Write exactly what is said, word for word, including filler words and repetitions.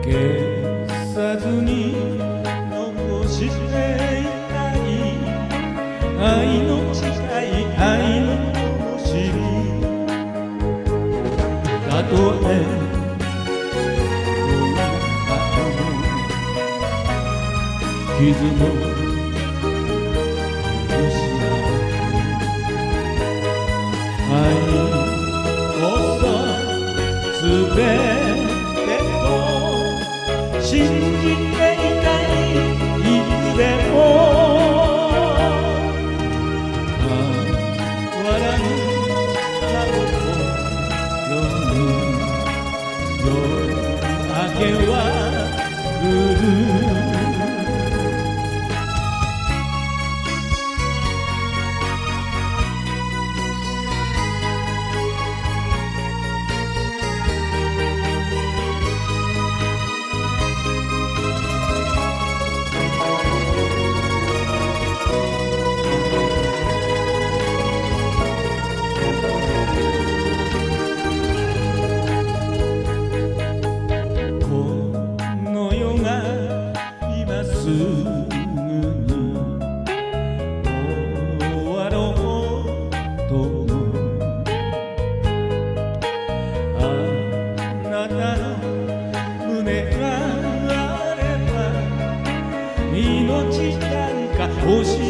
消さずに残していたい愛の誓い愛の灯火たとえ傷も許し合う愛こそすべてと信じていたいいつでも変わらぬ顔と夜夜明けは来るすぐに終わろうと思うあなたの胸があれば命なんか欲しい